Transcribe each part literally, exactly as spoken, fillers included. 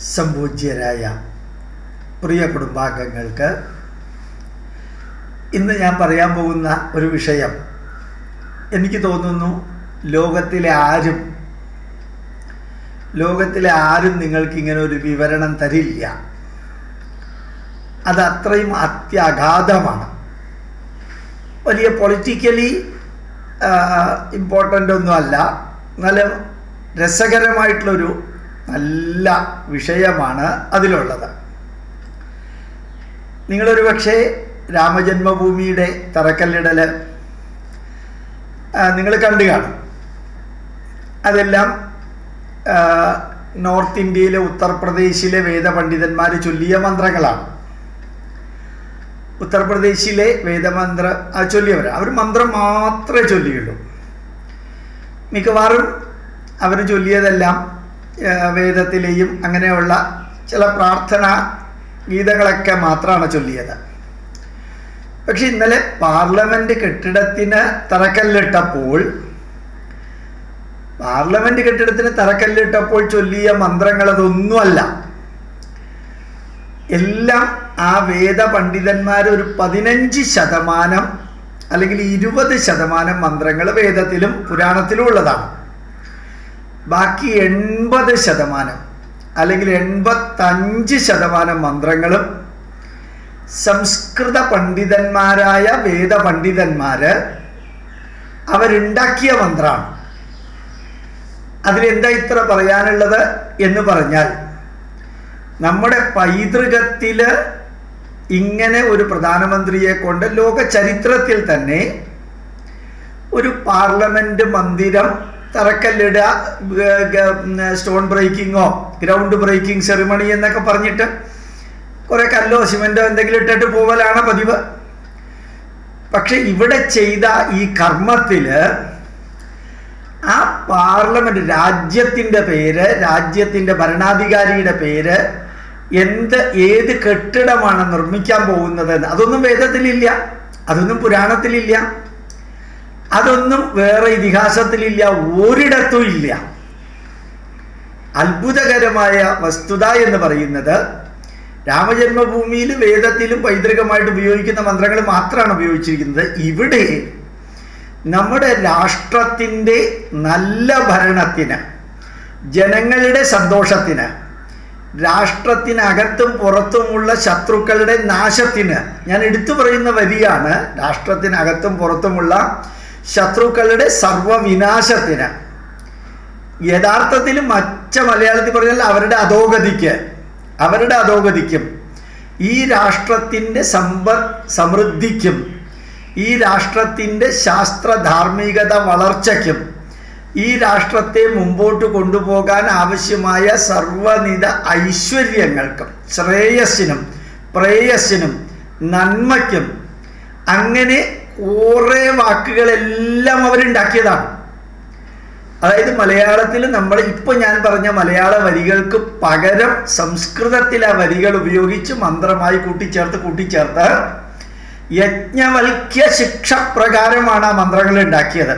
സംപൂജ്യരായ പ്രിയ കുടുംബാംഗങ്ങൾക്ക് ഇന്ന് ഞാൻ പറയാൻ പോകുന്ന ഒരു വിഷയം എനിക്ക് തോന്നുന്നു ലോകത്തിലെ ആരും ലോകത്തിലെ ആരും നിങ്ങൾക്ക് ഇങ്ങനെ ഒരു വിവരണം തരില്ല. അത് അത്രയും അത്യഗാധമാണ്. വലിയ പൊളിറ്റിക്കലി ഇമ്പോർട്ടൻ്റ് ഒന്നുമല്ല, നല്ല രസകരമായിട്ടുള്ളൊരു നല്ല വിഷയമാണ് അതിലുള്ളത്. നിങ്ങളൊരു പക്ഷേ രാമജന്മഭൂമിയുടെ തറക്കല്ലിടൽ നിങ്ങൾ കണ്ടു കാണും. അതെല്ലാം നോർത്ത് ഇന്ത്യയിലെ ഉത്തർപ്രദേശിലെ വേദപണ്ഡിതന്മാർ ചൊല്ലിയ മന്ത്രങ്ങളാണ്. ഉത്തർപ്രദേശിലെ വേദമന്ത്ര ചൊല്ലിയവർ അവർ മന്ത്രം മാത്രമേ ചൊല്ലിയുള്ളൂ. മിക്കവാറും അവർ ചൊല്ലിയതെല്ലാം വേദത്തിലെയും അങ്ങനെയുള്ള ചില പ്രാർത്ഥനാ ഗീതങ്ങളൊക്കെ മാത്രമാണ് ചൊല്ലിയത്. പക്ഷെ ഇന്നലെ പാർലമെൻറ്റ് കെട്ടിടത്തിന് തറക്കല്ലിട്ടപ്പോൾ പാർലമെൻറ്റ് കെട്ടിടത്തിന് തറക്കല്ലിട്ടപ്പോൾ ചൊല്ലിയ മന്ത്രങ്ങളതൊന്നുമല്ല. എല്ലാം ആ വേദ പണ്ഡിതന്മാർ ഒരു പതിനഞ്ച് ശതമാനം അല്ലെങ്കിൽ ഇരുപത് ശതമാനം മന്ത്രങ്ങൾ വേദത്തിലും പുരാണത്തിലും ഉള്ളതാണ്. ബാക്കി എൺപത് ശതമാനം അല്ലെങ്കിൽ എൺപത്തഞ്ച് ശതമാനം മന്ത്രങ്ങളും സംസ്കൃത പണ്ഡിതന്മാരായ വേദ പണ്ഡിതന്മാർ അവരുണ്ടാക്കിയ മന്ത്രമാണ്. അതിലെന്താ ഇത്ര പറയാനുള്ളത് എന്ന് പറഞ്ഞാൽ, നമ്മുടെ പൈതൃകത്തിൽ ഇങ്ങനെ ഒരു പ്രധാനമന്ത്രിയെ കൊണ്ട് ലോക ചരിത്രത്തിൽ തന്നെ ഒരു പാർലമെൻറ്റ് മന്ദിരം തറക്കല്ലിടുക, സ്റ്റോൺ ബ്രേക്കിങ്ങോ ഗ്രൗണ്ട് ബ്രേക്കിംഗ് സെറിമണി എന്നൊക്കെ പറഞ്ഞിട്ട് കുറേ കല്ലോ സിമെൻറ്റോ എന്തെങ്കിലും ഇട്ടിട്ട് പോവലാണ് പതിവ്. പക്ഷെ ഇവിടെ ചെയ്ത ഈ കർമ്മത്തിൽ ആ പാർലമെൻറ്റ് രാജ്യത്തിൻ്റെ പേര്, രാജ്യത്തിൻ്റെ ഭരണാധികാരിയുടെ പേര്, എന്ത് ഏത് കെട്ടിടമാണ് നിർമ്മിക്കാൻ പോകുന്നത് അതൊന്നും വേദത്തിലില്ല, അതൊന്നും പുരാണത്തിലില്ല, അതൊന്നും വേറെ ഇതിഹാസത്തിലില്ല, ഒരിടത്തും ഇല്ല. അത്ഭുതകരമായ വസ്തുത എന്ന് പറയുന്നത് രാമജന്മഭൂമിയിൽ വേദത്തിലും പൈതൃകമായിട്ട് ഉപയോഗിക്കുന്ന മന്ത്രങ്ങൾ മാത്രമാണ് ഉപയോഗിച്ചിരിക്കുന്നത്. ഇവിടെ നമ്മുടെ രാഷ്ട്രത്തിൻ്റെ നല്ല ഭരണത്തിന്, ജനങ്ങളുടെ സന്തോഷത്തിന്, രാഷ്ട്രത്തിനകത്തും പുറത്തുമുള്ള ശത്രുക്കളുടെ നാശത്തിന്, ഞാൻ എടുത്തു പറയുന്ന വരിയാണ്, രാഷ്ട്രത്തിനകത്തും പുറത്തുമുള്ള ശത്രുക്കളുടെ സർവവിനാശത്തിന്, യഥാർത്ഥത്തിൽ മറ്റ മലയാളത്തിൽ പറഞ്ഞാൽ അവരുടെ അധോഗതിക്ക് അവരുടെ അധോഗതിക്കും ഈ രാഷ്ട്രത്തിൻ്റെ സമ്പദ് സമൃദ്ധിക്കും ഈ രാഷ്ട്രത്തിൻ്റെ ശാസ്ത്ര ധാർമ്മികത വളർച്ചയ്ക്കും ഈ രാഷ്ട്രത്തെ മുമ്പോട്ട് കൊണ്ടുപോകാൻ ആവശ്യമായ സർവ്വനിധ ഐശ്വര്യങ്ങൾക്കും ശ്രേയസ്സിനും പ്രേയസ്സിനും നന്മയ്ക്കും അങ്ങനെ കുറേ വാക്കുകളെല്ലാം അവരുണ്ടാക്കിയതാണ്. അതായത് മലയാളത്തിൽ നമ്മൾ ഇപ്പോൾ ഞാൻ പറഞ്ഞ മലയാള വരികൾക്ക് പകരം സംസ്കൃതത്തിലെ വരികൾ ഉപയോഗിച്ച് മന്ത്രമായി കൂട്ടിച്ചേർത്ത് കൂട്ടിച്ചേർത്ത് യജ്ഞവൽക്യ ശിക്ഷ പ്രകാരമാണ് ആ മന്ത്രങ്ങൾ ഉണ്ടാക്കിയത്.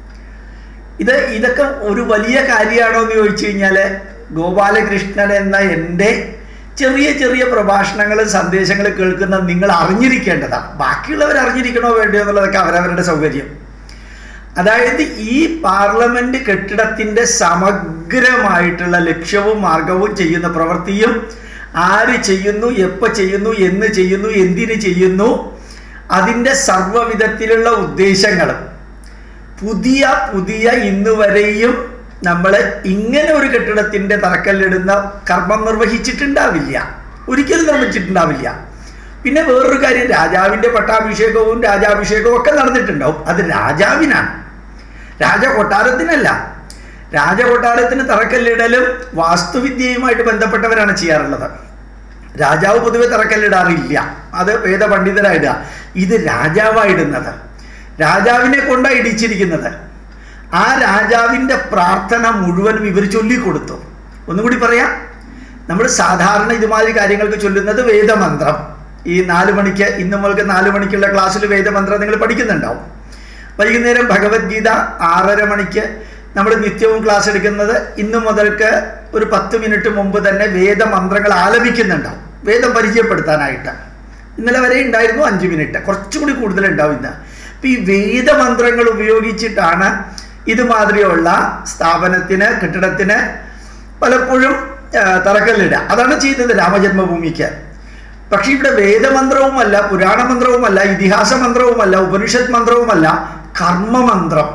ഇത് ഇതൊക്കെ ഒരു വലിയ കാര്യമാണോ എന്ന് ചോദിച്ചു കഴിഞ്ഞാൽ, ഗോപാലകൃഷ്ണൻ എന്ന എൻ്റെ ചെറിയ ചെറിയ പ്രഭാഷണങ്ങളും സന്ദേശങ്ങളും കേൾക്കുന്ന നിങ്ങൾ അറിഞ്ഞിരിക്കേണ്ടതാണ്. ബാക്കിയുള്ളവർ അറിഞ്ഞിരിക്കണോ വേണ്ടയോ എന്നുള്ളതൊക്കെ അവരവരുടെ സൗകര്യം. അതായത് ഈ പാർലമെൻറ്റ് കെട്ടിടത്തിൻ്റെ സമഗ്രമായിട്ടുള്ള ലക്ഷ്യവും മാർഗവും ചെയ്യുന്ന പ്രവൃത്തിയും ആര് ചെയ്യുന്നു, എപ്പോൾ ചെയ്യുന്നു, എന്ന് ചെയ്യുന്നു, എന്തിന് ചെയ്യുന്നു, അതിൻ്റെ സർവ്വവിധത്തിലുള്ള ഉദ്ദേശങ്ങളും പുതിയ പുതിയ ഇന്ന് വരെയും നമ്മൾ ഇങ്ങനെ ഒരു കെട്ടിടത്തിൻ്റെ തറക്കല്ലിടുന്ന കർമ്മം നിർവഹിച്ചിട്ടുണ്ടാവില്ല, ഒരിക്കലും നിർമ്മിച്ചിട്ടുണ്ടാവില്ല. പിന്നെ വേറൊരു കാര്യം, രാജാവിൻ്റെ പട്ടാഭിഷേകവും രാജാഭിഷേകവും ഒക്കെ നടന്നിട്ടുണ്ടാവും. അത് രാജാവിനാണ്, രാജകൊട്ടാരത്തിനല്ല. രാജകൊട്ടാരത്തിന് തറക്കല്ലിടലും വാസ്തുവിദ്യയുമായിട്ട് ബന്ധപ്പെട്ടവരാണ് ചെയ്യാറുള്ളത്. രാജാവ് പൊതുവെ തറക്കല്ലിടാറില്ല, അത് വേദപണ്ഡിതരായിടുക. ഇത് രാജാവായിടുന്നത്, രാജാവിനെ കൊണ്ടാണ് ഇടിച്ചിരിക്കുന്നത്. ആ രാജാവിൻ്റെ പ്രാർത്ഥന മുഴുവനും ഇവർ ചൊല്ലിക്കൊടുത്തു. ഒന്നുകൂടി പറയാം, നമ്മൾ സാധാരണ ഇതുമാതിരി കാര്യങ്ങൾക്ക് ചൊല്ലുന്നത് വേദമന്ത്രം. ഈ നാല് മണിക്ക് ഇന്ന് മുതൽക്ക് നാല് മണിക്കുള്ള ക്ലാസ്സിൽ വേദമന്ത്രം നിങ്ങൾ പഠിക്കുന്നുണ്ടാവും. വൈകുന്നേരം ഭഗവത്ഗീത ആറര മണിക്ക് നമ്മൾ നിത്യവും ക്ലാസ് എടുക്കുന്നത് ഇന്നു മുതൽക്ക് ഒരു പത്ത് മിനിറ്റ് മുമ്പ് തന്നെ വേദമന്ത്രങ്ങൾ ആലപിക്കുന്നുണ്ടാവും, വേദം പരിചയപ്പെടുത്താനായിട്ട്. ഇന്നലെ വരെ ഉണ്ടായിരുന്നു അഞ്ച് മിനിറ്റ്, കുറച്ചുകൂടി കൂടുതലുണ്ടാവും ഇന്ന്. അപ്പം ഈ വേദമന്ത്രങ്ങൾ ഉപയോഗിച്ചിട്ടാണ് ഇതുമാതിരിയുള്ള സ്ഥാപനത്തിന്, കെട്ടിടത്തിന് പലപ്പോഴും തറക്കല്ലിടുക. അതാണ് ചെയ്തത് രാമജന്മഭൂമിക്ക്. പക്ഷെ ഇവിടെ വേദമന്ത്രവുമല്ല, പുരാണ മന്ത്രവുമല്ല, ഇതിഹാസ മന്ത്രവുമല്ല, ഉപനിഷത്ത് മന്ത്രവുമല്ല, കർമ്മമന്ത്രം.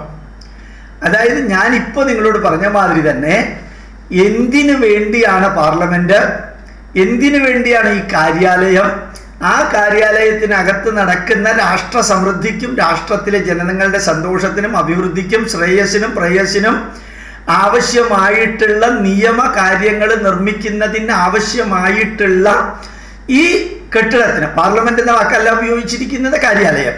അതായത് ഞാനിപ്പോൾ നിങ്ങളോട് പറഞ്ഞ മാതിരി തന്നെ എന്തിനു വേണ്ടിയാണ് പാർലമെന്റ്, എന്തിനു വേണ്ടിയാണ് ഈ കാര്യാലയം, ആ കാര്യാലയത്തിനകത്ത് നടക്കുന്ന രാഷ്ട്ര സമൃദ്ധിക്കും രാഷ്ട്രത്തിലെ ജനങ്ങളുടെ സന്തോഷത്തിനും അഭിവൃദ്ധിക്കും ശ്രേയസ്സിനും പ്രേയസ്സിനും ആവശ്യമായിട്ടുള്ള നിയമ കാര്യങ്ങൾ നിർമ്മിക്കുന്നതിന് ആവശ്യമായിട്ടുള്ള ഈ കെട്ടിടത്തിന്, പാർലമെന്റ് എന്ന വാക്കല്ല ഉപയോഗിച്ചിരിക്കുന്നത്, കാര്യാലയം,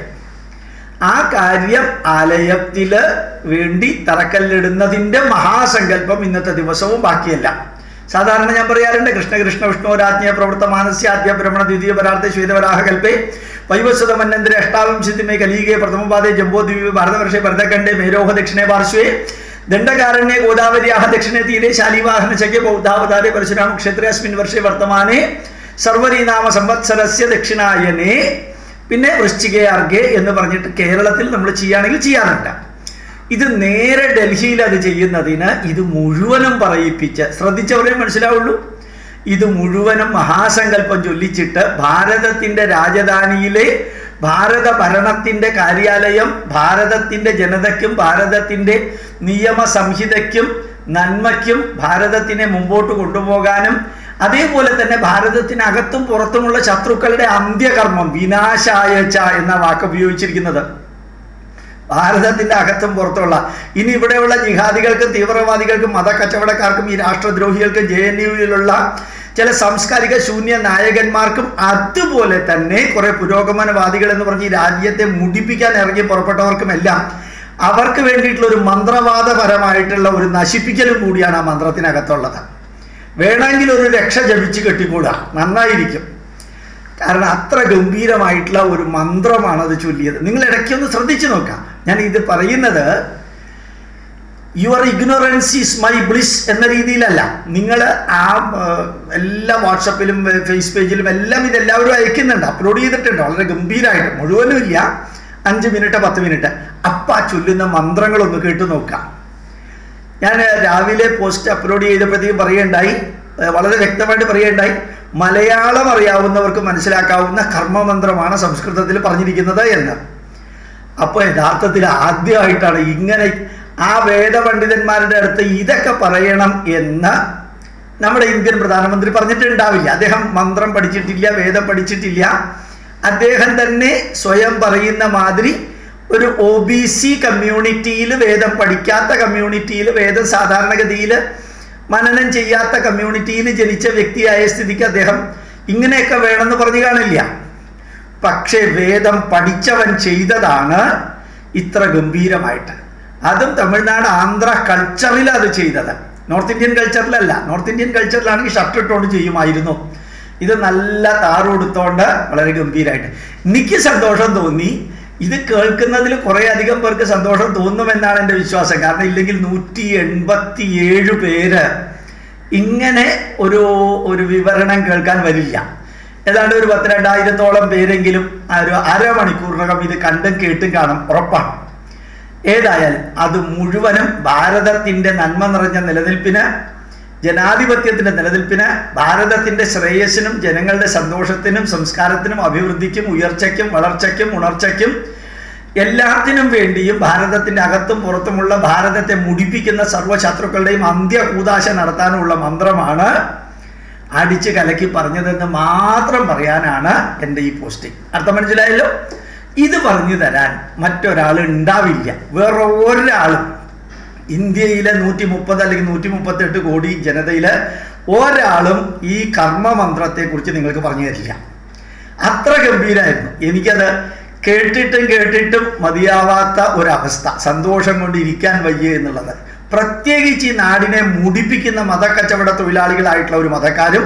ആ കാര്യം ആലയത്തിൽ വേണ്ടി തറക്കല്ലിടുന്നതിൻ്റെ മഹാസങ്കല്പം ഇന്നത്തെ ദിവസവും ബാക്കിയല്ല. സാധാരണ ഞാൻ പറയാറുണ്ട്, കൃഷ്ണ കൃഷ്ണ വിഷ്ണു രാജ്ഞ പ്രവൃത്ത മാനസ്യാദ്യ ബ്രഹ്മണ ദ്വിതീയ പരാർത്ഥ ശ്വേതവരാഹ കൽപ്പേ വൈവസ്വത മന്നന്തിരെ അഷ്ടാവിംശതിമേ കലീകേ പ്രഥമപാദേ ജംബോദ്വീപ് ഭാരതവർഷേ ഭരതഖണ്ഡേ മേരോഹ ദക്ഷിണേ പാർശ്വേ ദണ്ഡകാരണ്യേ ഗോദാവര്യാഹ ദക്ഷിണേ തീരെ ശാലിവാഹന ചക്യ ബൗദ്ധാവതാരേ പരശുരാമ ക്ഷേത്രേ അസ്മിൻ വർഷേ വർത്തമാനേ സർവരീനാമ സംവത്സരസ്യ ദക്ഷിണായനേ, പിന്നെ വൃശ്ചികേ അർഘേ എന്ന് പറഞ്ഞിട്ട് കേരളത്തിൽ നമ്മൾ ചെയ്യുകയാണെങ്കിൽ ചെയ്യാറുണ്ട്. ഇത് നേരെ ഡൽഹിയിൽ അത് ചെയ്യുന്നതിന് ഇത് മുഴുവനും പറയിപ്പിച്ച്, ശ്രദ്ധിച്ചവരേ മനസ്സിലാവുള്ളൂ, ഇത് മുഴുവനും മഹാസങ്കല്പം ചൊല്ലിച്ചിട്ട് ഭാരതത്തിൻ്റെ രാജധാനിയിലെ ഭാരത ഭരണത്തിൻ്റെ കാര്യാലയം ഭാരതത്തിൻ്റെ ജനതയ്ക്കും ഭാരതത്തിൻ്റെ നിയമ സംഹിതയ്ക്കും നന്മയ്ക്കും ഭാരതത്തിനെ മുമ്പോട്ട് കൊണ്ടുപോകാനും അതേപോലെ തന്നെ ഭാരതത്തിനകത്തും പുറത്തുമുള്ള ശത്രുക്കളുടെ അന്ത്യകർമ്മം, വിനാശായച്ച എന്ന വാക്ക് ഉപയോഗിച്ചിരിക്കുന്നത് ഭാരതത്തിൻ്റെ അകത്തും പുറത്തുള്ള, ഇനി ഇവിടെയുള്ള ജിഹാദികൾക്കും തീവ്രവാദികൾക്കും മതക്കച്ചവടക്കാർക്കും ഈ രാഷ്ട്രദ്രോഹികൾക്കും ജെ എൻ യുവിലുള്ള ചില സാംസ്കാരിക ശൂന്യ നായകന്മാർക്കും അതുപോലെ തന്നെ കുറെ പുരോഗമനവാദികൾ എന്ന് പറഞ്ഞ് ഈ രാജ്യത്തെ മുടിപ്പിക്കാൻ ഇറങ്ങി പുറപ്പെട്ടവർക്കുമെല്ലാം അവർക്ക് വേണ്ടിയിട്ടുള്ള ഒരു മന്ത്രവാദപരമായിട്ടുള്ള ഒരു നശിപ്പിക്കലും കൂടിയാണ് ആ മന്ത്രത്തിനകത്തുള്ളത്. വേണമെങ്കിൽ ഒരു രക്ഷ ജപിച്ച് കെട്ടിക്കൂടാ, നന്നായിരിക്കും. കാരണം അത്ര ഗംഭീരമായിട്ടുള്ള ഒരു മന്ത്രമാണ് അത് ചൊല്ലിയത്. നിങ്ങൾ ഇടയ്ക്കൊന്ന് ശ്രദ്ധിച്ചു നോക്കാം. ഞാൻ ഇത് പറയുന്നത് your ignorance is my bliss എന്ന രീതിയിലല്ല. നിങ്ങൾ ആ എല്ലാ വാട്സപ്പിലും ഫേസ് പേജിലും എല്ലാം ഇതെല്ലാവരും അയക്കുന്നുണ്ട്, അപ്ലോഡ് ചെയ്തിട്ടുണ്ട് വളരെ ഗംഭീരമായിട്ട്. മുഴുവനും ഇല്ല, അഞ്ച് മിനിറ്റ് പത്ത് മിനിറ്റ്. അപ്പം ആ ചൊല്ലുന്ന മന്ത്രങ്ങളൊന്ന് കേട്ടു നോക്കാം. ഞാൻ രാവിലെ പോസ്റ്റ് അപ്ലോഡ് ചെയ്തപ്പോഴത്തേക്കും പറയുകയുണ്ടായി, വളരെ വ്യക്തമായിട്ട് പറയുകയുണ്ടായി, മലയാളം അറിയാവുന്നവർക്ക് മനസ്സിലാക്കാവുന്ന കർമ്മമന്ത്രമാണ് സംസ്കൃതത്തിൽ പറഞ്ഞിരിക്കുന്നത് എന്ന്. അപ്പോൾ യഥാർത്ഥത്തിൽ ആദ്യമായിട്ടാണ് ഇങ്ങനെ ആ വേദപണ്ഡിതന്മാരുടെ അടുത്ത് ഇതൊക്കെ പറയണം എന്ന് നമ്മുടെ ഇന്ത്യൻ പ്രധാനമന്ത്രി പറഞ്ഞിട്ടുണ്ടാവില്ല. അദ്ദേഹം മന്ത്രം പഠിച്ചിട്ടില്ല, വേദം പഠിച്ചിട്ടില്ല. അദ്ദേഹം തന്നെ സ്വയം പറയുന്ന മാതിരി ഒരു ഒ ബി സി കമ്മ്യൂണിറ്റിയിൽ, വേദം പഠിക്കാത്ത കമ്മ്യൂണിറ്റിയിൽ, വേദം സാധാരണഗതിയിൽ മനനം ചെയ്യാത്ത കമ്മ്യൂണിറ്റിയിൽ ജനിച്ച വ്യക്തിയായ സ്ഥിതിക്ക് അദ്ദേഹം ഇങ്ങനെയൊക്കെ വേണമെന്ന് പറഞ്ഞു കാണില്ല. പക്ഷേ വേദം പഠിച്ചവൻ ചെയ്തതാണ് ഇത്ര ഗംഭീരമായിട്ട്. അതും തമിഴ്നാട് ആന്ധ്ര കൾച്ചറിൽ അത് ചെയ്തത്, നോർത്ത് ഇന്ത്യൻ കൾച്ചറിലല്ല. നോർത്ത് ഇന്ത്യൻ കൾച്ചറിലാണെങ്കിൽ ഷർട്ട് ഇട്ടുകൊണ്ട് ചെയ്യുമായിരുന്നു. ഇത് നല്ല താറുകൊടുത്തോണ്ട് വളരെ ഗംഭീരമായിട്ട്. എനിക്ക് സന്തോഷം തോന്നി. ഇത് കേൾക്കുന്നതിൽ കുറേ അധികം പേർക്ക് സന്തോഷം തോന്നുമെന്നാണ് എൻ്റെ വിശ്വാസം. കാരണം ഇല്ലെങ്കിൽ നൂറ്റി എൺപത്തി ഏഴ് പേര് ഇങ്ങനെ ഒരു ഒരു വിവരണം കേൾക്കാൻ വരില്ല. ഏതാണ്ട് ഒരു പത്തിരണ്ടായിരത്തോളം പേരെങ്കിലും ഒരു അരമണിക്കൂറിനകം ഇത് കണ്ടും കേട്ടും കാണും, ഉറപ്പാണ്. ഏതായാലും അത് മുഴുവനും ഭാരതത്തിൻ്റെ നന്മ നിറഞ്ഞ നിലനിൽപ്പിന്, ജനാധിപത്യത്തിൻ്റെ നിലനിൽപ്പിന്, ഭാരതത്തിൻ്റെ ശ്രേയസ്സിനും ജനങ്ങളുടെ സന്തോഷത്തിനും സംസ്കാരത്തിനും അഭിവൃദ്ധിക്കും ഉയർച്ചയ്ക്കും വളർച്ചയ്ക്കും ഉണർച്ചയ്ക്കും എല്ലാത്തിനും വേണ്ടിയും ഭാരതത്തിൻ്റെ അകത്തും പുറത്തുമുള്ള ഭാരതത്തെ മുടിപ്പിക്കുന്ന സർവ്വശത്രുക്കളുടെയും അന്ത്യകൂദാശ നടത്താനുള്ള മന്ത്രമാണ് അടിച്ച് കലക്കി പറഞ്ഞതെന്ന് മാത്രം പറയാനാണ് എൻ്റെ ഈ പോസ്റ്റിംഗ്. അർത്ഥം മനസ്സിലായല്ലോ? ഇത് പറഞ്ഞു തരാൻ മറ്റൊരാൾ ഉണ്ടാവില്ല, വേറെ ഒരാളും. ഇന്ത്യയിലെ നൂറ്റി മുപ്പത് അല്ലെങ്കിൽ നൂറ്റി മുപ്പത്തെട്ട് കോടി ജനതയിൽ ഒരാളും ഈ കർമ്മമന്ത്രത്തെക്കുറിച്ച് നിങ്ങൾക്ക് പറഞ്ഞു തരില്ല. അത്ര ഗംഭീരമായിരുന്നു. എനിക്കത് കേട്ടിട്ടും കേട്ടിട്ടും മതിയാവാത്ത ഒരവസ്ഥ, സന്തോഷം കൊണ്ട് ഇരിക്കാൻ വയ്യ എന്നുള്ളത്. പ്രത്യേകിച്ച് ഈ നാടിനെ മുടിപ്പിക്കുന്ന മതക്കച്ചവട തൊഴിലാളികളായിട്ടുള്ള ഒരു മതക്കാരും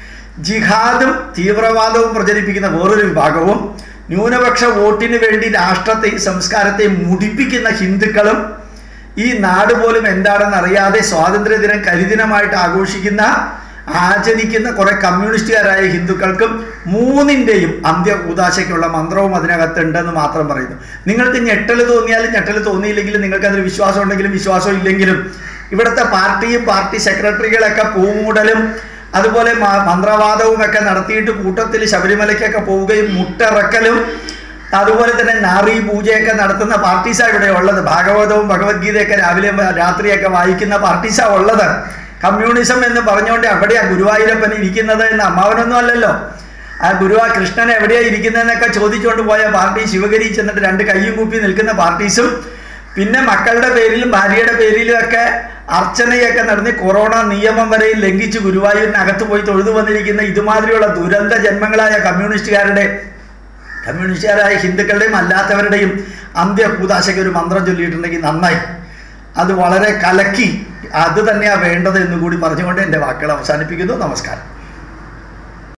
ജിഹാദും തീവ്രവാദവും പ്രചരിപ്പിക്കുന്ന വേറൊരു വിഭാഗവും ന്യൂനപക്ഷ വോട്ടിന് വേണ്ടി രാഷ്ട്രത്തെയും സംസ്കാരത്തെയും മുടിപ്പിക്കുന്ന ഹിന്ദുക്കളും ഈ നാട് പോലും എന്താണെന്ന് അറിയാതെ സ്വാതന്ത്ര്യദിനം കരിദിനമായിട്ട് ആഘോഷിക്കുന്ന ആചരിക്കുന്ന കുറെ കമ്മ്യൂണിസ്റ്റുകാരായ ഹിന്ദുക്കൾക്കും മൂന്നിൻ്റെയും അന്ത്യ കൂതാശയ്ക്കുള്ള മന്ത്രവും അതിനകത്തുണ്ടെന്ന് മാത്രം പറയുന്നു. നിങ്ങൾക്ക് ഞെട്ടൽ തോന്നിയാലും ഞെട്ടൽ തോന്നിയില്ലെങ്കിലും നിങ്ങൾക്കതിൽ വിശ്വാസം ഉണ്ടെങ്കിലും വിശ്വാസം ഇല്ലെങ്കിലും ഇവിടുത്തെ പാർട്ടിയും പാർട്ടി സെക്രട്ടറികളൊക്കെ പൂമൂടലും അതുപോലെ മന്ത്രവാദവും ഒക്കെ നടത്തിയിട്ട് കൂട്ടത്തിൽ ശബരിമലയ്ക്കൊക്കെ പോവുകയും മുട്ടിറക്കലും അതുപോലെ തന്നെ നാറി പൂജയൊക്കെ നടത്തുന്ന പാർട്ടീസാണ് ഇവിടെ ഉള്ളത്. ഭാഗവതവും ഭഗവത്ഗീതയൊക്കെ രാവിലെ രാത്രിയൊക്കെ വായിക്കുന്ന പാർട്ടീസാണ് ഉള്ളത്. കമ്മ്യൂണിസം എന്ന് പറഞ്ഞുകൊണ്ട് എവിടെയാണ് ഗുരുവായൂരപ്പൻ ഇരിക്കുന്നത് എന്ന് അമ്മാവനൊന്നും അല്ലല്ലോ. ആ ഗുരുവാ കൃഷ്ണൻ എവിടെയാണ് ഇരിക്കുന്നതെന്നൊക്കെ ചോദിച്ചുകൊണ്ട് പോയ പാർട്ടി ശിവഗിരി ചെന്നിട്ട് രണ്ട് കയ്യും കൂപ്പി നിൽക്കുന്ന പാർട്ടീസും പിന്നെ മക്കളുടെ പേരിലും ഭാര്യയുടെ പേരിലും ഒക്കെ അർച്ചനയൊക്കെ നടന്ന് കൊറോണ നിയമം വരെ ലംഘിച്ച് ഗുരുവായൂരിനകത്ത് പോയി തൊഴുതു വന്നിരിക്കുന്ന ഇതുമാതിരിയുള്ള ദുരന്ത ജന്മങ്ങളായ കമ്മ്യൂണിസ്റ്റുകാരുടെ കമ്മ്യൂണിസ്റ്റുകാരായ ഹിന്ദുക്കളുടെയും അല്ലാത്തവരുടെയും അന്ത്യ കൂതാശയ്ക്ക് ഒരു മന്ത്രം ചൊല്ലിയിട്ടുണ്ടെങ്കിൽ നന്നായി. അത് വളരെ കലക്കി അത് തന്നെയാണ് വേണ്ടത് എന്നുകൂടി പറഞ്ഞുകൊണ്ട് എൻ്റെ വാക്കുകൾ അവസാനിപ്പിക്കുന്നു. നമസ്കാരം.